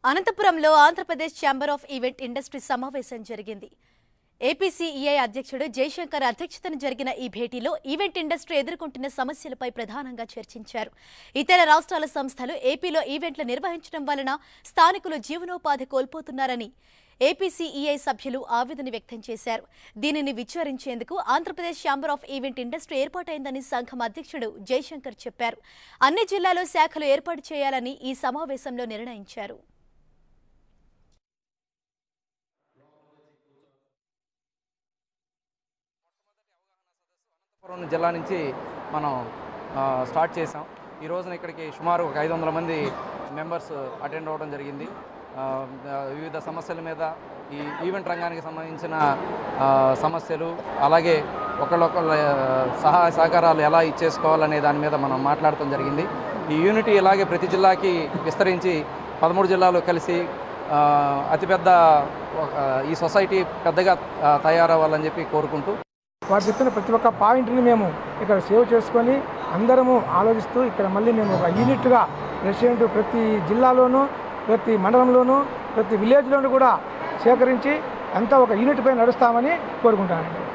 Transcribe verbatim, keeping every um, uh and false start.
అనంతపురంలో Andhra Pradesh chamber of event industry సమావేశం జరిగింది. ఏపీసీఈఐ అధ్యక్షుడు జయశంకర్ అధ్యక్షతన జరిగిన ఈ భేటీలో ఈవెంట్ ఇండస్ట్రీ ఎదుర్కొంటున్న సమస్యలపై ప్రధానంగా చర్చించారు. ఇతర రాష్ట్రాల సంస్థలు ఏపీలో ఈవెంట్లు నిర్వహించడం వలన స్థానికులు జీవనోపాధి కోల్పోతున్నారని ఏపీసీఈఐ సభ్యులు ఆవేదన వ్యక్తం చేశారు. దీనిని విచారించేందుకు Andhra Pradesh chamber of event industry ఏర్పాటైందని సంఘం అధ్యక్షుడు జయశంకర్ చెప్పారు. అన్ని జిల్లాలో శాఖలు ఏర్పాటు చేయాలని ఈ సమావేశంలో నిర్ణయించారు. అనంతపురం జిల్లా నుంచి మనం స్టార్ట్ చేసాం. ఈ రోజున ఇక్కడికి సుమారు ఒక ఐదు వందల మంది మెంబర్స్ అటెండ్ అవ్వడం జరిగింది. వివిధ సమస్యల మీద, ఈ ఈవెంట్ రంగానికి సంబంధించిన సమస్యలు, అలాగే ఒకళ్ళొకళ్ళ సహాయ సహకారాలు ఎలా ఇచ్చేసుకోవాలనే దాని మీద మనం మాట్లాడటం జరిగింది. ఈ యూనిటీ ఇలాగే ప్రతి జిల్లాకి విస్తరించి పదమూడు జిల్లాలు కలిసి అతిపెద్ద ఈ సొసైటీ పెద్దగా తయారవ్వాలని చెప్పి కోరుకుంటూ, వారు చెప్పిన ప్రతి ఒక్క పాయింట్ని మేము ఇక్కడ సేవ్ చేసుకొని అందరము ఆలోచిస్తూ ఇక్కడ మళ్ళీ మేము ఒక యూనిట్గా ప్రెసిడెంట్ ప్రతి జిల్లాలోనూ, ప్రతి మండలంలోనూ, ప్రతి విలేజ్లోనూ కూడా సేకరించి అంతా ఒక యూనిట్ పై నడుస్తామని కోరుకుంటానండి.